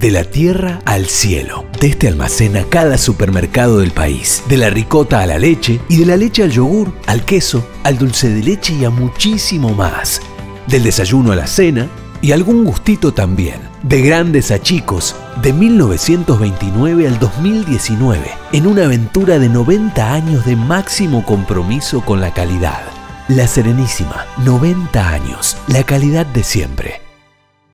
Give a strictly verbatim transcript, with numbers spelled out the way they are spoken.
De la tierra al cielo. De este almacén a cada supermercado del país. De la ricota a la leche y de la leche al yogur, al queso, al dulce de leche y a muchísimo más. Del desayuno a la cena y algún gustito también. De grandes a chicos, de mil novecientos veintinueve al dos mil diecinueve, en una aventura de noventa años de máximo compromiso con la calidad. La Serenísima, noventa años, la calidad de siempre.